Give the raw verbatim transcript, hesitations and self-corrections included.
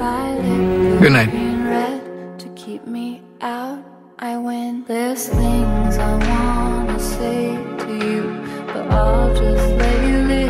Good night. To keep me out, I win. There's things I wanna say to you, but I'll just let you live.